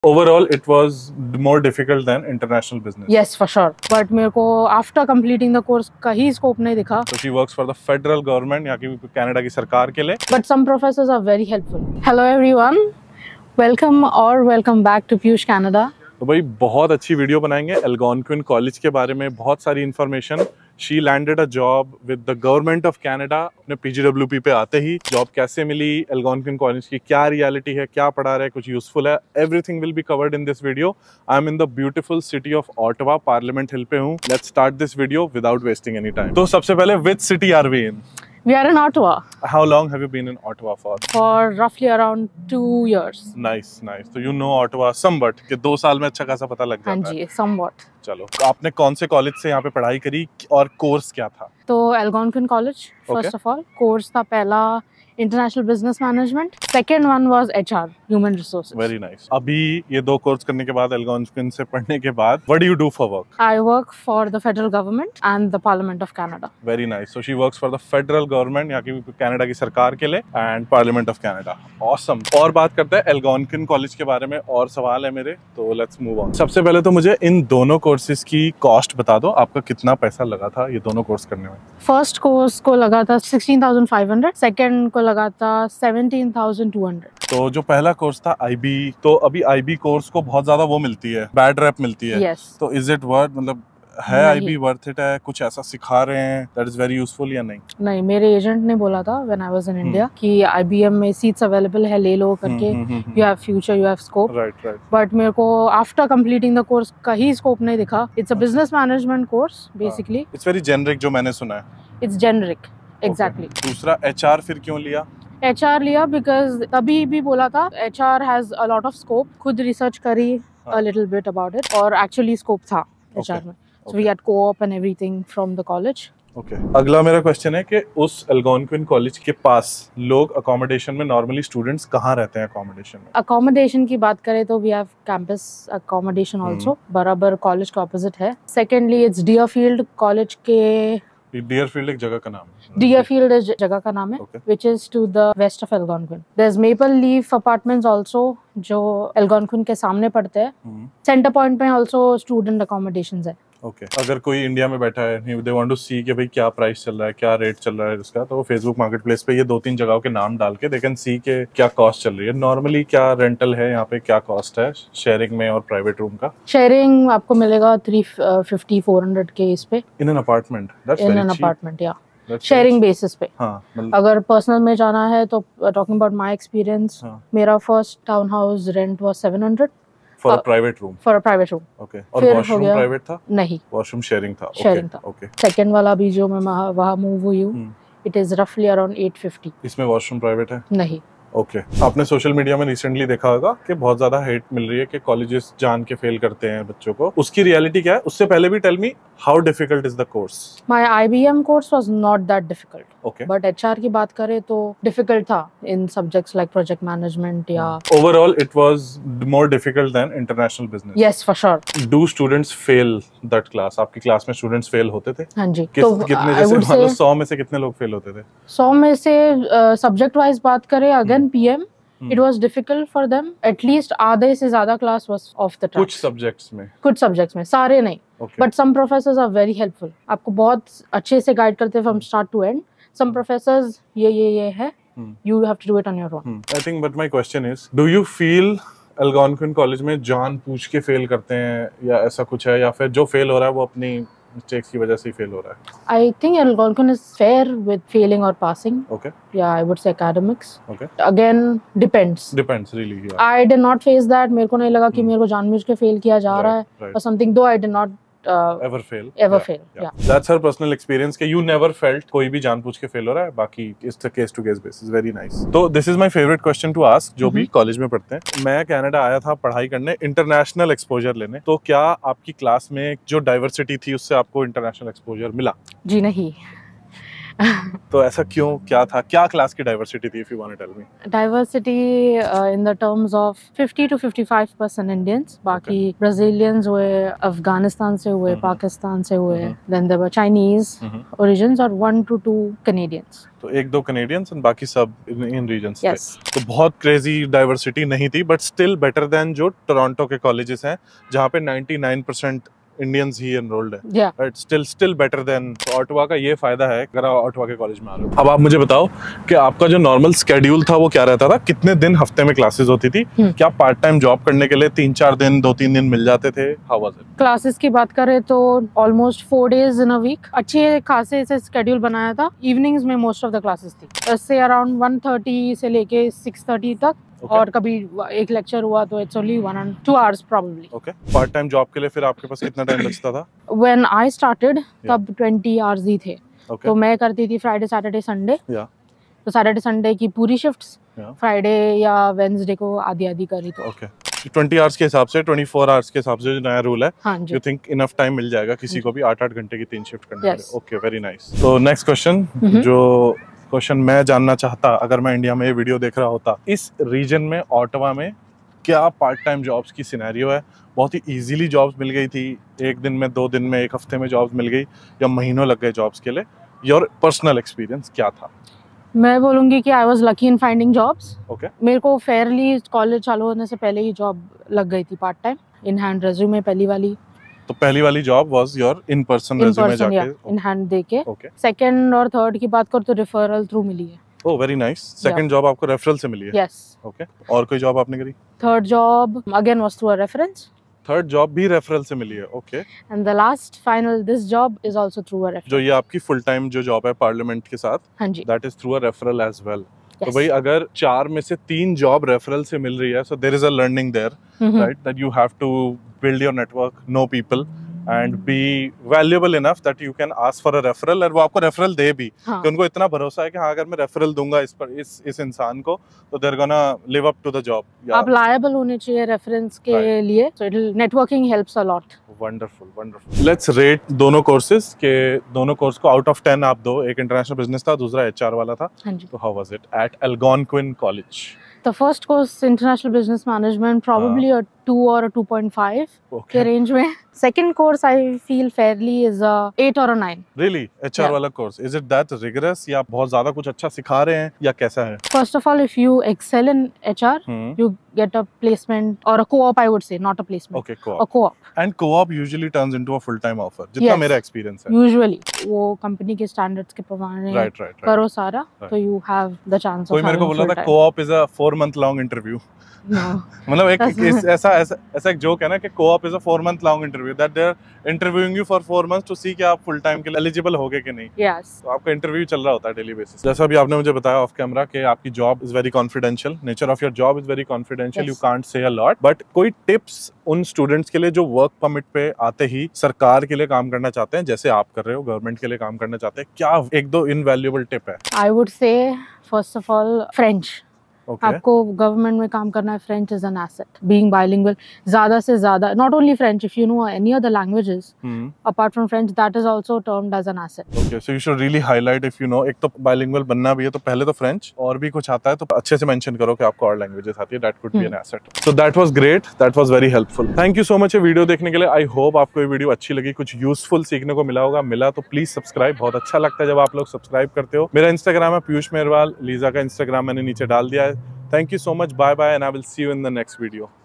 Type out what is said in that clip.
Overall, it was more difficult than international business. Yes, for sure. But मेरे को after completing the course कहीं scope नहीं दिखा. So she works for the federal government, यहाँ की Canada की सरकार के लिए. But some professors are very helpful. Hello everyone, welcome back to Piyush Canada. तो भाई बहुत अच्छी वीडियो बनाएंगे एल्गोनक्विन कॉलेज के बारे में, बहुत सारी information. She landed a job with the government of Canada. अपने PGWP पे आते ही जॉब कैसे मिली, एल्गोनक्विन कॉलेज की क्या रियलिटी है, क्या पढ़ा रहे, कुछ यूजफुल है, everything will be covered in this video. I am in the beautiful city of Ottawa, Parliament Hill पे हूँ. Let's start this video without wasting any time. तो सबसे पहले which city are we in? We are in Ottawa. How long have you been in Ottawa for? For roughly around 2 years. Nice. So you know Ottawa somewhat, कि 2 साल में अच्छा खासा पता लग जाता है. हाँ जी, somewhat. चलो, आपने कौन से कॉलेज से यहाँ पे पढ़ाई करी और कोर्स क्या था? तो Algonquin College first of all. Course था पहला international business management. Second one was HR, human resources. Very nice. अभी ये 2 कोर्स करने के बाद, एल्गोनक्विन से पढ़ने के बाद, what do you do for work? I work for the federal government and the Parliament of Canada. Very nice. So she works for the federal government, यहाँ की कनाडा की सरकार के लिए, and Parliament of Canada. Awesome. और बात करते हैं एल्गोनक्विन कॉलेज के बारे में, और सवाल है मेरे, तो लेट्स मूव ऑन. सबसे पहले तो मुझे इन दोनों कोर्सेज की कॉस्ट बता दो. आपका कितना पैसा लगा था ये दोनों कोर्स करने में? फर्स्ट कोर्स को लगा था 16,500, सेकेंड को लगा था 17,200. तो जो पहला कोर्स था IB, तो अभी IB कोर्स को बहुत ज्यादा वो मिलती है, बैड रैप मिलती है. yes. तो इज इट वर्थ, मतलब है IB वर्थ इट है? कुछ ऐसा सिखा रहे हैं दैट इज वेरी यूजफुल या नहीं? नहीं, मेरे एजेंट ने बोला था when I was in India कि IBM में सीट्स अवेलेबल है, ले लो करके. You have future, you have scope. Right. But मेरे को आफ्टर कंप्लीटिंग द कोर्स कहीं स्कोप नहीं दिखा. It's a business management course basically. It's very generic जो मैंने सुना है. It's generic, exactly. दूसरा HR फिर क्यों लिया? HR लिया बिकॉज तभी भी बोला था HR has a lot of scope. खुद रिसर्च करी a little bit about it, और एक्चुअली स्कोप था HR में. So we had co-op and everything from the college. Okay. अगला मेरा क्वेश्चन है कि उस एल्गोनक्विन कॉलेज के पास लोग अकोमोडेशन में, नॉर्मली स्टूडेंट्स कहाँ रहते हैं अकोमोडेशन में? अकोमोडेशन की बात करें तो we have campus accommodation also, बराबर कॉलेज के ऑपोजिट है. Secondly it's Deerfield. कॉलेज के डियरफील्ड एक जगह का नाम है. डियरफील्ड जगह का नाम है, which is to the west of Algonquin. There's Maple Leaf Apartments also, जो एल्गोनक्विन के सामने पड़ते हैं. सेंटर पॉइंट में also student accommodations है. ओके. अगर कोई इंडिया में बैठा है, दे वांट टू सी कि भाई क्या प्राइस चल रहा है, क्या रेट चल रहा है उसका, तो वो फेसबुक मार्केट प्लेस पे ये 2-3 जगहों के नाम डाल के दे कैन सी के क्या कॉस्ट चल रही है. नॉर्मली क्या रेंटल है यहाँ पे, क्या कॉस्ट है शेयरिंग में और प्राइवेट रूम का? शेयरिंग आपको मिलेगा 350-400 के इस पे. In an apartment? In an apartment, या शेयरिंग बेसिस पे. अगर पर्सनल में जाना है तो टॉकिंग अबाउट माय एक्सपीरियंस, मेरा first town house rent was 700 for a private room. For a private room. Okay. और वॉशरूम प्राइवेट था? नहीं, वॉशरूम शेयरिंग था. शेयरिंग था. ओके. सेकंड वाला भी जो मैं वहाँ मूव हुई हूँ, इट इज रफली अराउंड 850. इसमें वॉशरूम प्राइवेट है? नहीं. ओके. आपने सोशल मीडिया में रिसेंटली देखा होगा कि बहुत ज्यादा हेट मिल रही है कि कॉलेजेस जान के फेल करते हैं बच्चों को. उसकी रियलिटी क्या है? उससे पहले भी tell me how difficult is the course? My IBM course was not that difficult. Okay. But HR की बात करें तो डिफिकल्ट था in subjects like project management या. Overall it was more difficult than international business. Yes, for sure. Do students fail that class? आपकी class में students fail होते थे? हाँ जी. तो कितने, जैसे मान लो 100 में से कितने लोग फेल होते थे? 100 में से सब्जेक्ट वाइज बात करें, again PM, it was difficult for them. At least आधे से ज्यादा class was off the track. कुछ सब्जेक्ट्स में, सारे नहीं. But some professors are very helpful. आपको बहुत अच्छे से गाइड करते हैं from start to end. Some professors ये है, you have to do it on your own. I think, but my question is, do you feel Algonquin College में जान पूछ के फेल करते हैं, या ऐसा कुछ है, या फिर जो फेल हो रहा है वो अपनी मिस्टेक्स की वजह से ही फेल हो रहा है? I think Algonquin is fair with failing or passing. Okay. Yeah, I would say academics. Okay. Again, depends. Depends really. Yeah. I did not face that. मेरे को नहीं लगा कि मेरे को जानबूझ के फेल किया जा रहा है or something. Though I did not ever fail. Yeah. That's her personal experience कि you never felt कोई भी जानबूझ के फेल हो रहा है. बाकी it's the case to case basis. Very nice. तो this is my favorite question to ask जो भी कॉलेज में पढ़ते हैं. मैं कनाडा आया था पढ़ाई करने, इंटरनेशनल एक्सपोजर लेने. तो क्या आपकी क्लास में जो डाइवर्सिटी थी उससे आपको इंटरनेशनल एक्सपोजर मिला? जी नहीं. तो ऐसा क्यों, क्या था, क्या क्लास की डाइवर्सिटी थी, if you want to tell me? Diversity in the terms of 50 to 55% Indians, बाकी Brazilians हुए, अफगानिस्तान से हुए, पाकिस्तान से हुए, then there were Chinese origins और 1 to 2 Canadians. तो 1-2 Canadians and बाकी सब इन रीजन्स Yes. थे। तो बहुत क्रेजी डाइवर्सिटी नहीं थी, बट स्टिल बेटर देन जो टोरंटो के कॉलेजेस हैं जहाँ पे 99% इंडियंस ही एनरोल्ड है। Yeah. Right, still better than. Ottawa का ये फायदा है अगर आप ऑटवा के कॉलेज में आ रहे हो। अब आप मुझे बताओ कि आपका जो नॉर्मल स्केड्यूल था वो क्या रहता था, कितने दिन हफ्ते में क्लासेस होती थी, क्या पार्ट टाइम जॉब करने के लिए 3-4 दिन 2-3 दिन मिल जाते थे, हाउ वाज इट? क्लासेस की बात करें तो almost 4 days in a week अच्छे खासे से स्केड्यूल बनाया था। इवनिंग्स में मोस्ट ऑफ द क्लासेस थी, से अराउंड 1:30 से लेके 6:30 तक। और कभी एक लेक्चर हुआ तो it's only 1 and 2 hours probably. Okay, part time job के लिए फिर आपके पास कितना टाइम बचता था? When I started तब 20 hours ही थे। Okay. तो मैं करती थी फ्राइडे सैटरडे संडे। तो सैटरडे संडे की पूरी शिफ्ट्स, फ्राइडे या वेडनेसडे को आधी आधी करी। तो ओके, 20 आवर्स के हिसाब से, 24 आवर्स के हिसाब से जो नया रूल है, हाँ जी, यू थिंक इनफ टाइम मिल जाएगा किसी को भी 8-8 घंटे की 3 शिफ्ट करने के लिए? Okay, very nice. तो नेक्स्ट क्वेश्चन, जो क्वेश्चन मैं जानना चाहता अगर मैं इंडिया में ये वीडियो देख रहा होता, इस रीजन में ऑटवा में क्या पार्ट टाइम जॉब्स की सिनेरियो है? बहुत ही इजीली जॉब्स मिल गई थी, 1 दिन में, 2 दिन में, 1 हफ्ते में जॉब्स मिल गई, या महीनों लग गए जॉब्स के लिए? योर पर्सनल एक्सपीरियंस क्या था? मैं बोलूँगी कि I was lucky in finding jobs. Okay, मेरे को फेयरली कॉलेज चालू होने से पहले ही जॉब लग गई थी part time, in hand resume पहली वाली। तो पहली वाली job was your in person resume जाके? इन हैंड देके। ओके, सेकंड और थर्ड की बात कर तो रेफरल थ्रू मिली है। Oh very nice. Second job आपको रेफरल से मिली है? यस। ओके, और कोई जॉब आपने करी? Third job again was through a reference. Third job भी रेफरल से मिली है? Okay, and the last final this job is also through a referral. जो ये आपकी फुल टाइम जो जॉब है पार्लियामेंट के साथ, हाँ जी, that is through a referral as well. तो भाई अगर 4 में से 3 जॉब रेफरल से मिल रही है, so there is a learning there, right, that you have to build your network, know people and be valuable enough that you can ask for a referral, और वो आपको रेफरल दे भी। कि उनको इतना भरोसा है कि हाँ अगर मैं रेफरल दूंगा इस इंसान को तो they're gonna live up to the job। आप लायबल होने चाहिए रेफरेंस के लिए, so networking helps a lot। Wonderful. Let's rate दोनों कोर्सेज के, दोनों कोर्स को आउट ऑफ 10 आप दो। एक इंटरनेशनल बिजनेस था, दूसरा HR वाला था। हाँ जी। तो how was it at Algonquin College? The first course, International Business Management, probably a 2 or a 2.5 के range में। Second course, I feel fairly is a 8 or a 9. Really? HR वाला course, is it that rigorous या बहुत ज़्यादा कुछ अच्छा सिखा रहे हैं या कैसा है? First of all, if you excel in HR, you get a placement or a co-op, I would say, not a placement. Okay, co-op. A co-op. And co-op usually turns into a full-time offer, जितना मेरा experience है। Usually, वो company के standards के प्रमाण right. करो सारा, तो you have the chance of कोई मेरे को बोला था co-op is a 4-month long interview। No. मतलब ऐसा एक जोक है ना कि co-op is a 4-month long interview, that they're interviewing you for 4 months to see कि आप full time के लिए eligible होगे कि नहीं। Yes. तो आपका इंटरव्यू चल रहा होता है डेली बेसिस। जैसा भी आपने मुझे बताया ऑफ कैमरा कि आपकी job is very confidential, nature of your job is very confidential, you can't say a lot, but कोई टिप्स उन स्टूडेंट्स के लिए जो वर्क परमिट पे आते ही सरकार के लिए काम करना चाहते हैं, जैसे आप कर रहे हो, गवर्नमेंट के लिए काम करना चाहते हैं, क्या 1-2 इनवैल्यूएबल टिप है? I would say first of all French। Okay. आपको गवर्नमेंट में काम करना है, French is an asset. Being bilingual, ज्यादा से ज्यादा, not only French, if you know any other languages apart from French, that is also termed as an asset. Okay, so you should really highlight, if you know, एक तो bilingual बनना भी है तो पहले तो फ्रेंच, और भी कुछ आता है तो अच्छे से मेंशन करो कि आपको और लैंग्वेजेस आती है, that could be an asset. So that was great, that was very helpful. Thank you so much ये वीडियो देखने के लिए। आई होप आपको ये वीडियो अच्छी लगी, कुछ यूजफुल सीखने को मिला होगा। मिला तो प्लीज सब्सक्राइब, बहुत अच्छा लगता है जब आप लोग सब्सक्राइब करते हो। मेरा इंस्टाग्राम है पीयूष मेहरवाल, लीजा का इंस्टाग्राम मैंने नीचे डाल दिया है। Thank you so much. Bye bye, and I will see you in the next video.